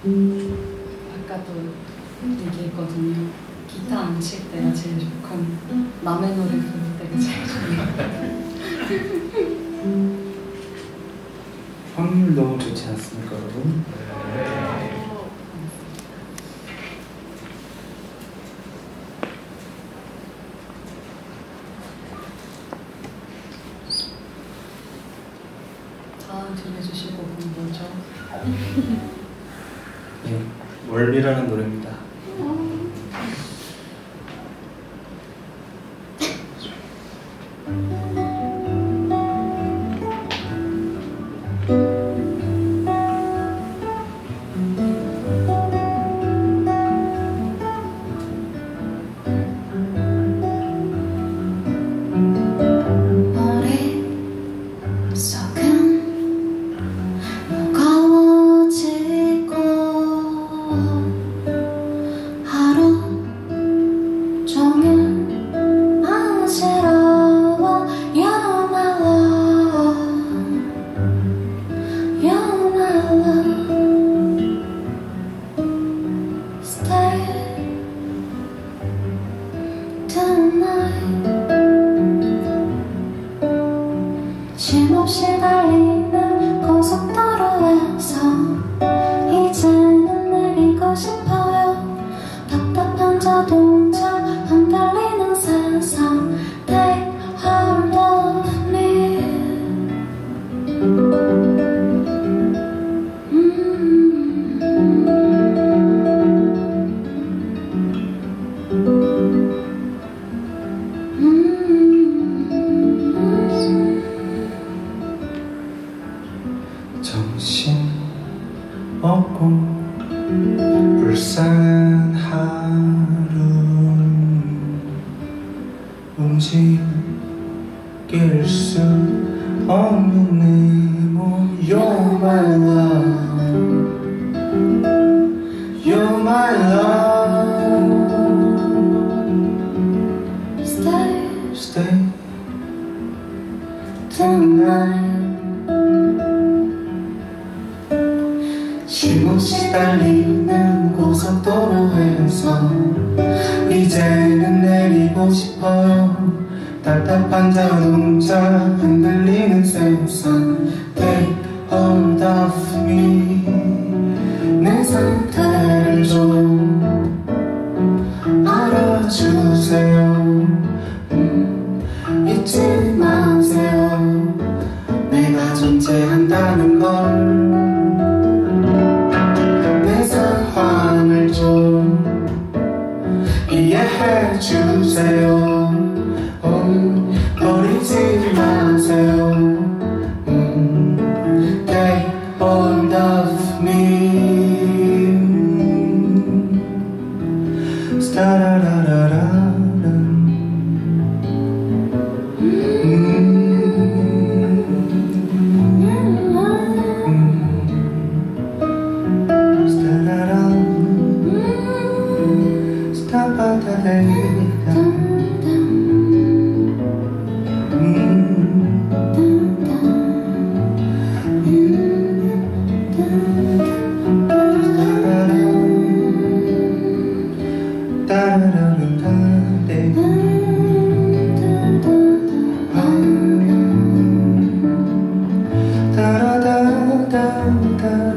아까도 얘기했거든요. 기타 안 칠 때가 제일 좋고 남의 노래 부를 때가 제일 좋아요. 확률 너무 좋지 않습니까, 여러분? 다음 들려주실 곡은 뭐죠? 네, 월비라는 노래입니다. 쉼없이 달리는 고속도로에서 이제는 내리고 싶어요. 답답한 자동차 흔들리는 세상 Take hold of me. 정신 없고 불쌍한 하루 움직일 수 없는 내 몸 You're my love You're my love Stay tonight. 쉼없이 달리는 고속도로에서 이제는 내리고 싶어요. 답답한 자동차 흔들리는 세상 Take hold of me. 내 상태를 좀 알아주세요. 잊지 마세요. 내가 존재한다는 걸. 상황을 좀 이해해 주세요. 버리지 마세요. Take hold of me. 스타라라라라. Da da da da da.